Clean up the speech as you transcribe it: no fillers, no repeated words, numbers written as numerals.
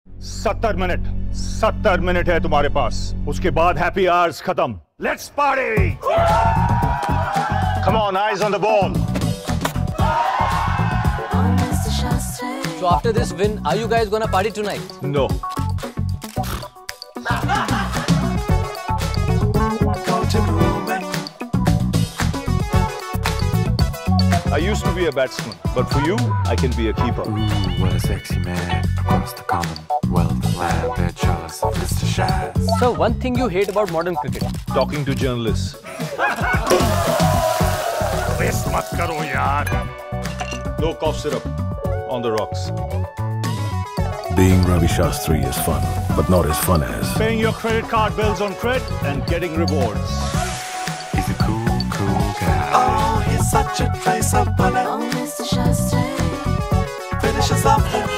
70 minute है तुम्हारे पास, उसके बाद हैप्पी आवर्स खत्म। Let's party. Come on, eyes on the ball. So after this win, are you guys gonna party tonight? No. I used to be a batsman, but for you, I can be a keeper. Ooh, what a sexy man across the commonwealth land. They're jealous of Mr. Shaz. So one thing you hate about modern cricket? Talking to journalists. Waste mat karo yaar. No cough syrup on the rocks. Being Ravi Shastri is fun, but not as fun as Paying your credit card bills on Cred and getting rewards. He's a cool guy. Oh, he's such a trace of bullet. Oh, Mr. Shastri finishes off the